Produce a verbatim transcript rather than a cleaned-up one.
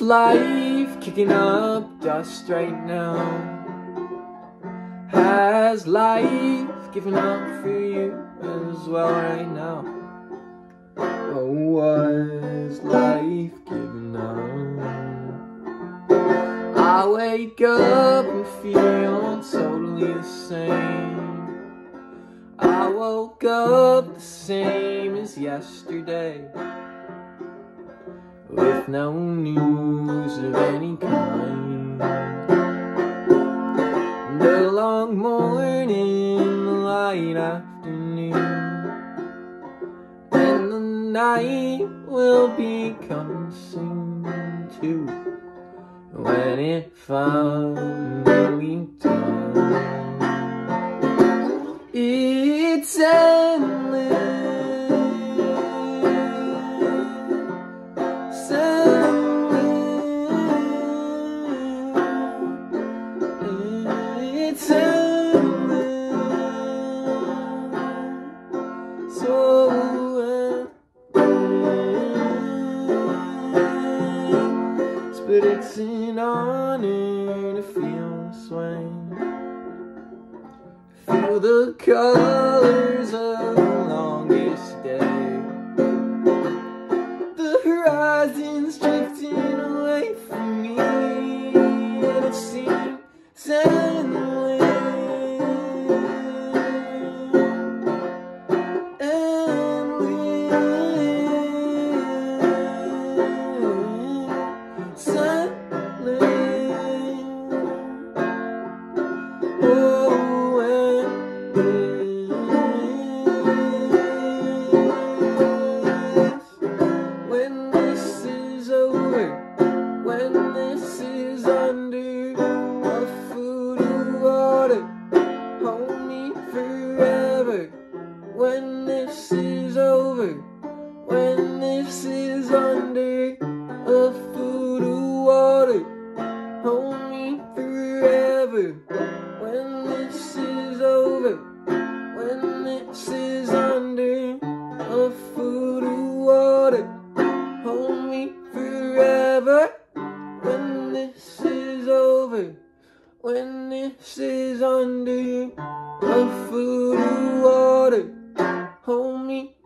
life kicking up dust right now? Has life given up for you as well right now? Or was life giving up? I wake up and feel totally the same. I woke up the same as yesterday, with no news of any kind. The long morning, the light afternoon, and the night will be coming soon too, when it finally does. It's endless, it's endless, so endless. But it's an honor to feel this way. Feel the colors of the longest day. The horizon's drifting away from me, and it seems endless, endless, endless. Oh, when this is over, when this is under a foot of water, hold me forever. When this is over, when this is under a foot of water, hold me forever. When this is over, when this is under a foot of water, hold me forever. When this is over, when this is under a foot of water, hold me